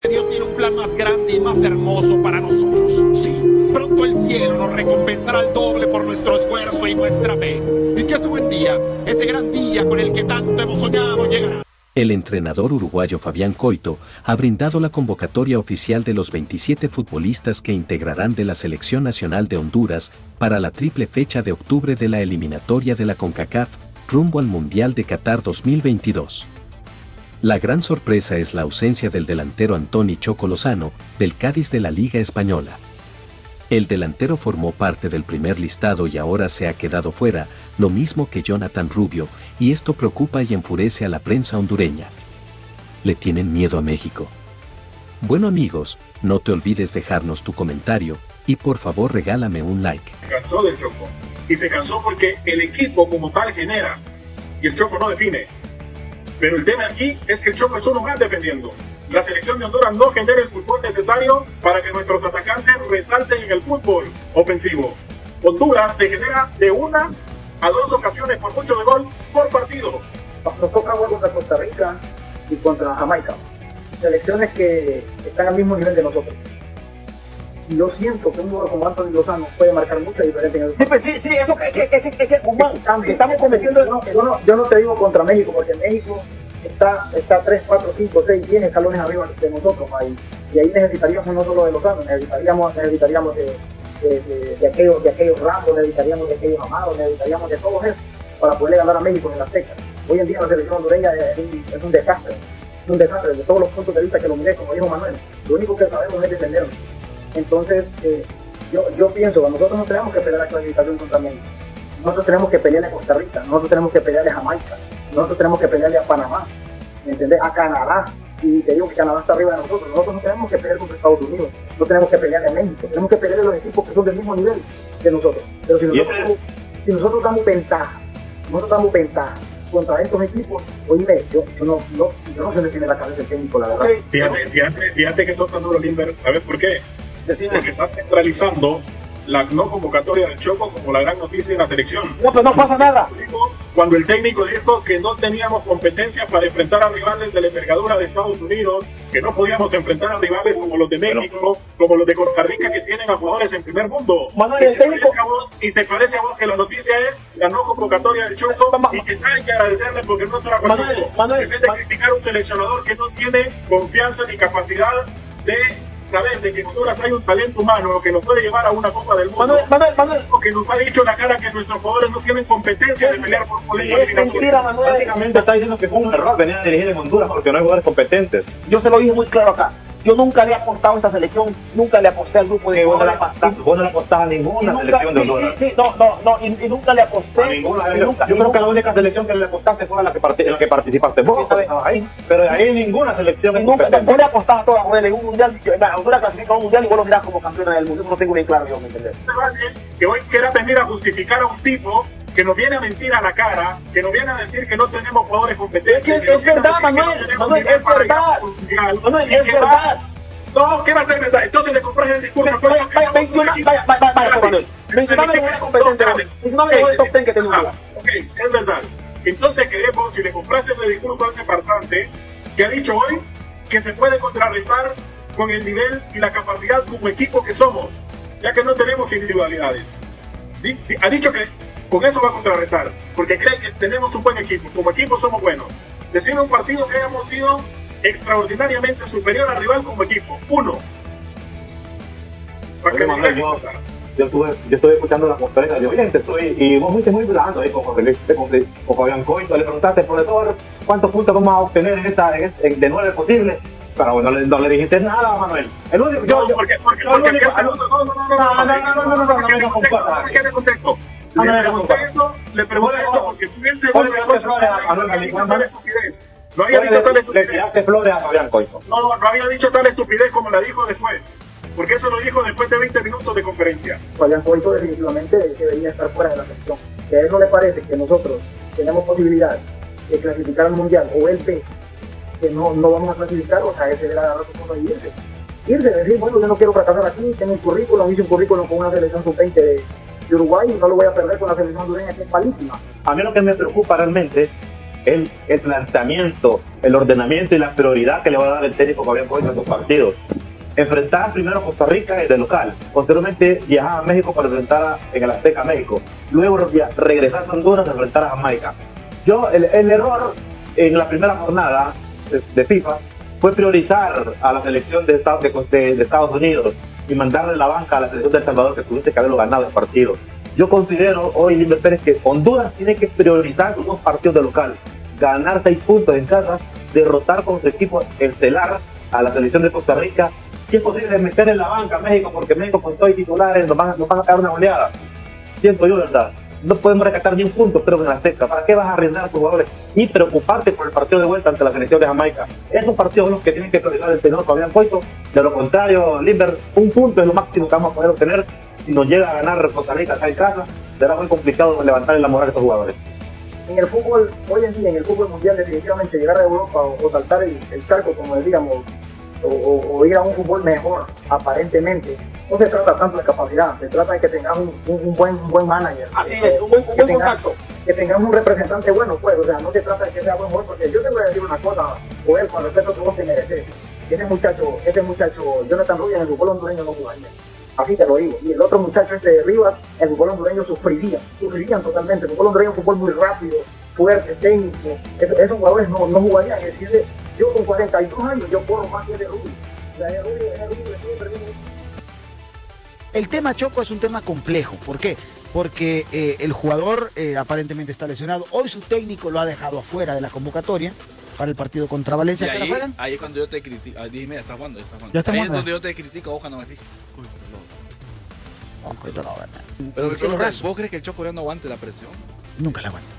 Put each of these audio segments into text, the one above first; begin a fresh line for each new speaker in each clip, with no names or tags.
Dios tiene un plan más grande y más hermoso para nosotros. Sí, pronto el cielo nos recompensará al doble por nuestro esfuerzo y nuestra fe. Y que ese buen día, ese gran día con el que tanto hemos soñado, llegará.
El entrenador uruguayo Fabián Coito ha brindado la convocatoria oficial de los 27 futbolistas que integrarán de la Selección Nacional de Honduras para la triple fecha de octubre de la eliminatoria de la CONCACAF rumbo al Mundial de Qatar 2022. La gran sorpresa es la ausencia del delantero Antoni Choco Lozano, del Cádiz de la Liga Española. El delantero formó parte del primer listado y ahora se ha quedado fuera, lo mismo que Jonathan Rubio, y esto preocupa y enfurece a la prensa hondureña. ¿Le tienen miedo a México? Bueno amigos, no te olvides dejarnos tu comentario, y por favor regálame un like.
Se cansó del Choco, y se cansó porque el equipo como tal genera, y el Choco no define. Pero el tema aquí es que el Choco es uno más defendiendo. La selección de Honduras no genera el fútbol necesario para que nuestros atacantes resalten en el fútbol ofensivo. Honduras te genera de 1 a 2 ocasiones por mucho de gol por partido.
Nos toca jugar contra Costa Rica y contra Jamaica. Selecciones que están al mismo nivel de nosotros. Y yo siento que un jugador como Antoni Lozano puede marcar mucha diferencia en el
fútbol. Sí, eso que Guzmán, estamos cometiendo...
Yo no te digo contra México, porque México está 3, 4, 5, 6, 10 escalones arriba de nosotros ahí. Y ahí necesitaríamos no solo de Lozano, necesitaríamos de aquellos Ramos, necesitaríamos de aquellos Amados, necesitaríamos de todos esos para poder ganar a México en la Azteca. Hoy en día la selección hondureña es un desastre. Es un desastre desde todos los puntos de vista que lo miré, como dijo Manuel. Lo único que sabemos es defendernos. Entonces, yo pienso que nosotros no tenemos que pelear la clasificación contra México. Nosotros tenemos que pelearle a Costa Rica, nosotros tenemos que pelearle a Jamaica, nosotros tenemos que pelearle a Panamá, ¿me entendés? A Canadá. Y te digo que Canadá está arriba de nosotros. Nosotros no tenemos que pelear contra Estados Unidos, no tenemos que pelearle a México, tenemos que pelearle a los equipos que son del mismo nivel de nosotros. Pero si nosotros damos ventaja, contra estos equipos, oíme, yo no sé de qué tiene la cabeza el técnico, la verdad.
Fíjate que son tan duros, Limber. ¿Sabes por qué? Porque están centralizando la no convocatoria del Choco como la gran noticia de la selección.
No, pero no pasa nada.
Cuando el técnico dijo que no teníamos competencia para enfrentar a rivales de la envergadura de Estados Unidos, que no podíamos enfrentar a rivales como los de México, como los de Costa Rica, que tienen a jugadores en primer mundo.
Manuel, el técnico...
¿Y te parece a vos que la noticia es la no convocatoria del Choco y que hay que agradecerle porque no está con Choco? En vez de criticar a un seleccionador que no tiene confianza ni capacidad de saber de que en Honduras hay un talento humano que nos puede llevar a una Copa del Mundo.
Manuel,
que nos ha dicho en la cara que nuestros jugadores no tienen competencia de pelear por el
es mentira, Manuel.
Básicamente está diciendo que fue un error venir a dirigir en Honduras porque no hay jugadores competentes.
Yo se lo dije muy claro acá. Yo nunca le he apostado a esta selección, nunca le aposté al grupo de jugadores.
Vos no le apostás a ninguna selección de Honduras.
Y nunca le aposté.
A ninguna. Yo creo que la única selección que le apostaste fue en la que participaste vos. Ahí. Pero de ahí ninguna selección es competente.
Tú le apostás a todas, joder, en un mundial. Honduras clasifica a un mundial y vos lo mirás como campeona del mundo. Eso lo tengo bien claro yo, ¿me entendés?
Que hoy quiera venir a justificar a un tipo que nos viene a mentir a la cara, que nos viene a decir que no tenemos jugadores competentes.
Es verdad, Manuel, es verdad. Manuel, es verdad.
No, ¿qué va a ser verdad? Entonces le compras el discurso.
Mencioname los competentes. Mencioname los top 10 que tenemos.
Ok, es verdad. Entonces queremos, si le compras ese discurso a ese farsante, que ha dicho hoy que se puede contrarrestar con el nivel y la capacidad como equipo que somos, ya que no tenemos individualidades. Ha dicho que con eso va a contrarrestar, porque cree que tenemos un buen equipo, como equipo somos buenos. Decir un partido que hayamos sido extraordinariamente superior al rival como equipo, 1.
Yo estuve escuchando la conferencia de oyentes y vos fuiste muy blando ahí con Fabián Coito. Le preguntaste, profesor, ¿cuántos puntos vamos a obtener de 9 posibles? Pero bueno, no le dijiste nada, Manuel. El único,
le pregunté esto porque tú bien seguro no había dicho tal estupidez.
Le tiraste flores a Fabián Coito.
No había dicho tal estupidez como la dijo después. Porque eso lo dijo después de 20 minutos de conferencia.
Fabián Coito definitivamente debería estar fuera de la selección. Si a él no le parece que nosotros tenemos posibilidad de clasificar al mundial, o él ve que no vamos a clasificar, o sea, ese debe agarrar su cosa y irse, decir, bueno, yo no quiero fracasar aquí, tengo un currículum, hice un currículum con una selección sub-20 de Uruguay y no lo voy a perder con la selección hondureña que es malísima.
A mí lo que me preocupa realmente el planteamiento, el ordenamiento y la prioridad que le va a dar el técnico Fabián Coito a estos partidos. Enfrentar primero a Costa Rica de local, posteriormente viajar a México para enfrentar en el Azteca a México, luego regresar a Honduras a enfrentar a Jamaica. El error en la primera jornada de FIFA fue priorizar a la selección de Estados Unidos y mandarle la banca a la selección de El Salvador, que tuviste que haberlo ganado el partido. Yo considero hoy, Limber Pérez, que Honduras tiene que priorizar sus 2 partidos de local, ganar 6 puntos en casa, derrotar con su equipo estelar a la selección de Costa Rica. Si es posible, meter en la banca a México, porque México con todos titulares nos van a caer una goleada. Siento yo, ¿verdad? No podemos rescatar ni un punto, creo que en la Azteca. ¿Para qué vas a arriesgar a tus jugadores y preocuparte por el partido de vuelta ante la selección de Jamaica? Esos partidos son los que tienen que priorizar el tenor Fabián Coito. De lo contrario, Limber, un punto es lo máximo que vamos a poder obtener. Si nos llega a ganar Costa Rica acá en casa, será muy complicado levantar la moral de estos jugadores.
En el fútbol, hoy en día, en el fútbol mundial, definitivamente llegar a Europa o saltar el charco, como decíamos, o ir a un fútbol mejor, aparentemente, no se trata tanto de capacidad, se trata de que tengas un buen manager.
Así es, un buen contacto.
Que tengas un representante bueno, pues, o sea, no se trata de que sea buen jugador, porque yo te voy a decir una cosa, Joel, con respeto que vos te mereces. Ese muchacho, Jonathan Rubio, en el fútbol hondureño no jugaría. Así te lo digo. Y el otro muchacho de Rivas, el fútbol hondureño sufrirían totalmente. El fútbol hondureño es un fútbol muy rápido, fuerte, técnico. Esos jugadores no jugarían. Es decir, yo con 42 años, yo corro más que ese Rubio. O sea, ese Rubio.
El tema Choco es un tema complejo. ¿Por qué? Porque el jugador aparentemente está lesionado. Hoy su técnico lo ha dejado afuera de la convocatoria para el partido contra Valencia.
Y ahí es cuando yo te critico. Dime, ¿está jugando?
Ya está
ahí
jugando.
Es donde yo te critico, vos cuando me decís.
Pero
¿vos crees que el Choco ya no aguante la presión?
Nunca la aguanto.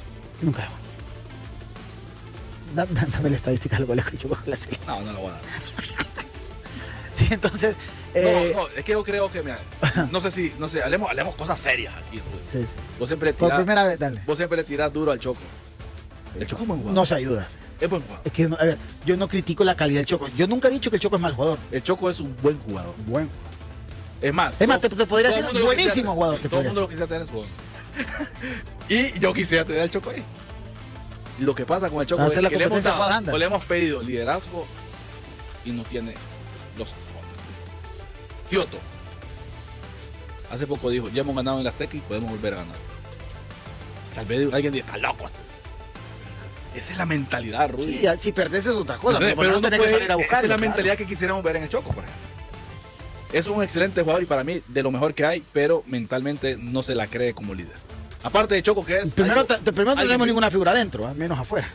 Dame la estadística de los goles que yo cojo la selección.
No lo voy a dar.
Sí, entonces...
No, es que yo creo que, mira, no sé, hablemos cosas serias aquí.
Sí.
Vos siempre
Por primera vez, dale.
Vos siempre le tirás duro al Choco. El Choco es buen jugador.
No se ayuda.
Es buen jugador.
Es que, a ver, yo no critico la calidad del Choco. Yo nunca he dicho que el Choco es mal jugador.
El Choco es un buen jugador.
Bueno.
Es más,
te podría ser un buenísimo jugador.
Todo el mundo lo quisiera tener en su 11. Y yo quisiera tener al Choco ahí. Lo que pasa con el Choco es que le hemos pedido liderazgo y no tiene los fondos. Kioto hace poco dijo, ya hemos ganado en el Azteca y podemos volver a ganar. Tal vez alguien diga, está loco. Esa es la mentalidad, Rudy.
Sí, si perdés es otra cosa.
Pero no
tenés
puede,
que salir a buscarlo,
esa es la mentalidad que quisiéramos ver en el Choco, por ejemplo. Es un excelente jugador y para mí de lo mejor que hay, pero mentalmente no se la cree como líder. Aparte de Choco, que es...
Primero no tenemos ninguna figura adentro, menos afuera.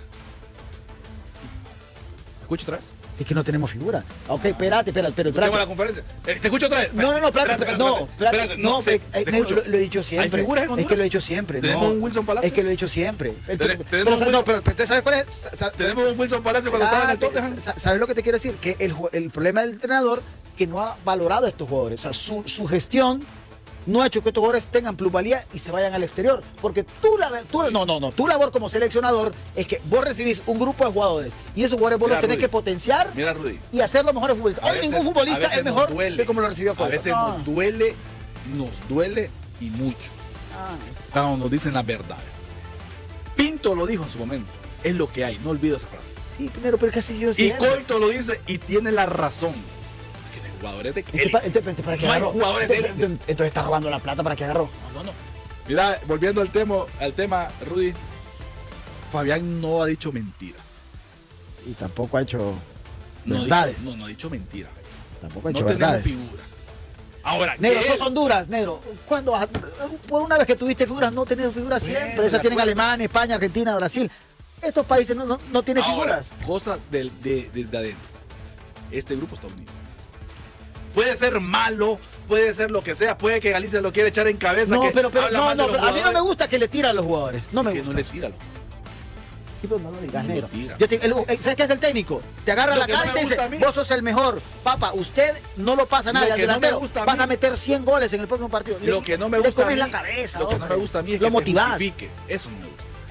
¿Escucho otra vez?
Es que no tenemos figura. Ok, espérate.
Escuchemos la conferencia. ¿Te escucho otra vez?
No, espérate. Lo he dicho siempre.
¿Hay figuras en Honduras?
Es que lo he dicho siempre.
¿Tenemos un Wilson Palacio?
Es que lo he dicho siempre.
Pero
¿sabes cuál es?
Tenemos un Wilson Palacio cuando estaba en el Tottenham.
¿Sabes lo que te quiero decir? Que el problema del entrenador que no ha valorado a estos jugadores. O sea, su gestión no ha hecho que estos jugadores tengan plusvalía y se vayan al exterior. Porque tu labor como seleccionador es que vos recibís un grupo de jugadores y esos jugadores vos los tenés que potenciar y hacer los mejores futbolistas. Hoy ningún futbolista es mejor que como lo recibió Coito.
A veces nos duele y mucho cuando nos dicen las verdades. Pinto lo dijo en su momento. Es lo que hay, no olvido esa frase.
Sí, pero casi yo
y Coito lo dice y tiene la razón. Jugadores de
¿para qué agarró? Entonces está robando la plata, ¿para qué agarró?
No. Mira, volviendo al tema, Rudy, Fabián no ha dicho mentiras.
Y tampoco ha hecho verdades.
No ha dicho mentiras.
Tampoco ha hecho verdades.
No tenemos figuras. Ahora,
Negro, sos Honduras, Negro. ¿Cuándo? Por una vez que tuviste figuras, no tenés figuras siempre. Esas tienen Alemania, España, Argentina, Brasil. Estos países no tienen figuras.
Cosas desde adentro. Este grupo está unido. Puede ser malo, puede ser lo que sea, puede que Galicia lo quiera echar en cabeza.
Pero a mí no me gusta que le tiran a los jugadores. No me gusta.
No le tira.
Sí, pero no lo digas, Negro. ¿Sabes qué es el técnico? Te agarra la cara y te dice, vos sos el mejor. Papá, usted no lo pasa nada. Al delantero vas a meter 100 goles en el próximo partido.
Lo que no me gusta a mí,
la cabeza.
Lo que no me gusta a mí es
lo
que
motivás.
se justifique. Eso no me gusta.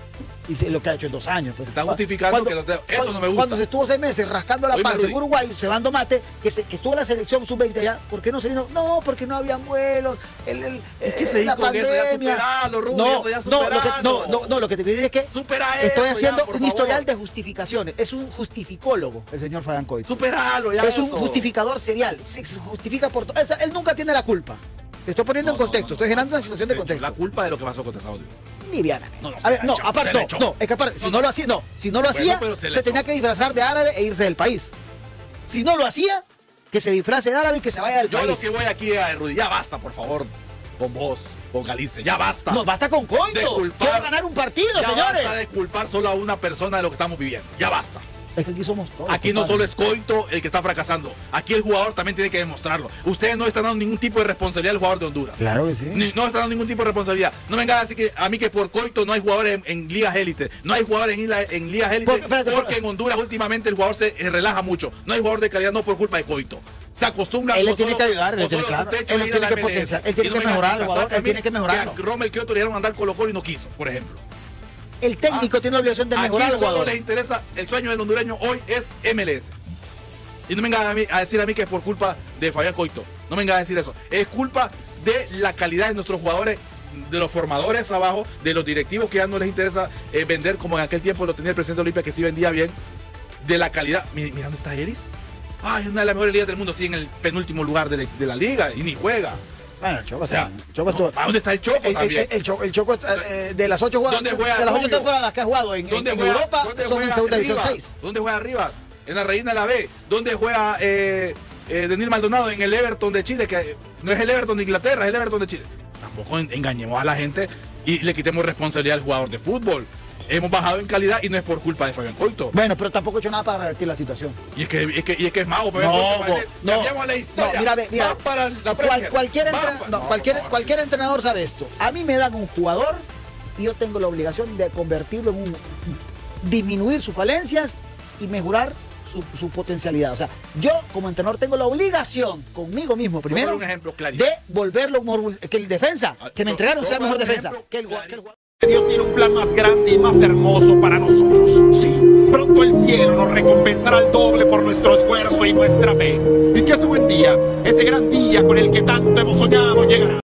Y lo que ha hecho en 2 años. Pues.
Se está justificando que eso no me gusta.
Cuando se estuvo 6 meses rascando la panza en Uruguay, cebando mate, que estuvo en la selección sub-20 allá, ¿por qué no se vino? No, porque no habían vuelos,
¿qué se
la
dijo con eso? Ya superalo, Rubio, eso ya superalo.
No, lo que te quiero decir es que estoy haciendo un historial de justificaciones. Es un justificólogo, el señor Fabián Coito.
Superalo, ya
es un justificador serial. Se justifica por todo. Él nunca tiene la culpa. Te estoy poniendo en contexto, estoy generando una situación de contexto.
La culpa de lo que pasó con Estados Unidos.
Liviana. A ver, es que aparte, si no lo hacía, se tenía que disfrazar de árabe e irse del país. Si no lo hacía, que se disfrace de árabe y que se vaya del país.
Yo lo que voy aquí a Rudy, ya basta, por favor, con vos, con Galicia, ya basta.
No, basta con Coito. Quiero ganar un partido,
ya
señores.
Basta de culpar solo a una persona de lo que estamos viviendo. Ya basta.
Es que aquí somos todos.
Aquí no solo es Coito el que está fracasando. Aquí el jugador también tiene que demostrarlo. Ustedes no están dando ningún tipo de responsabilidad al jugador de Honduras.
Claro que sí.
No están dando ningún tipo de responsabilidad. No vengan a decir que a mí que por Coito no hay jugadores en ligas élite. No hay jugadores en ligas élite porque en Honduras últimamente el jugador se relaja mucho. No hay jugador de calidad no por culpa de Coito. Se acostumbra.
Él le tiene que ayudar, él tiene que potenciar, él tiene que mejorar al jugador, él tiene que mejorarlo.
A Rommel Kioto le dieron a andar Colo-Colo y no quiso, por ejemplo.
El técnico tiene la obligación de mejorar al jugador.
Les interesa, el sueño del hondureño hoy es MLS. Y no me vengan a decir a mí que es por culpa de Fabián Coito. No me vengan a decir eso. Es culpa de la calidad de nuestros jugadores, de los formadores abajo, de los directivos que ya no les interesa vender como en aquel tiempo lo tenía el presidente de Olimpia, que sí vendía bien. De la calidad. Mira dónde está Eris. Ay, es una de las mejores ligas del mundo, sí, en el penúltimo lugar de la liga y ni juega.
Bueno, el Choco,
¿a dónde está el Choco también?
El Choco de las 8 jugadas,
de las
8 temporadas que ha jugado en Europa son en segunda división 6.
¿Dónde juega Rivas? En la Reina de la B. ¿Dónde juega Denil Maldonado? En el Everton de Chile, que no es el Everton de Inglaterra, es el Everton de Chile. Tampoco engañemos a la gente y le quitemos responsabilidad al jugador de fútbol. Hemos bajado en calidad y no es por culpa de Fabián Coito.
Bueno, pero tampoco he hecho nada para revertir la situación.
Y es que es mago, Fabián Coito. Cambiamos la historia.
Mira,
para la
cualquier entrenador sabe esto. A mí me dan un jugador y yo tengo la obligación de convertirlo en disminuir sus falencias y mejorar su potencialidad. O sea, yo como entrenador tengo la obligación conmigo mismo primero
un ejemplo
de volverlo que el defensa que me entregaron sea mejor defensa que el jugador.
Dios tiene un plan más grande y más hermoso para nosotros. Sí, pronto el cielo nos recompensará al doble por nuestro esfuerzo y nuestra fe. Y que ese buen día, ese gran día con el que tanto hemos soñado, llegará.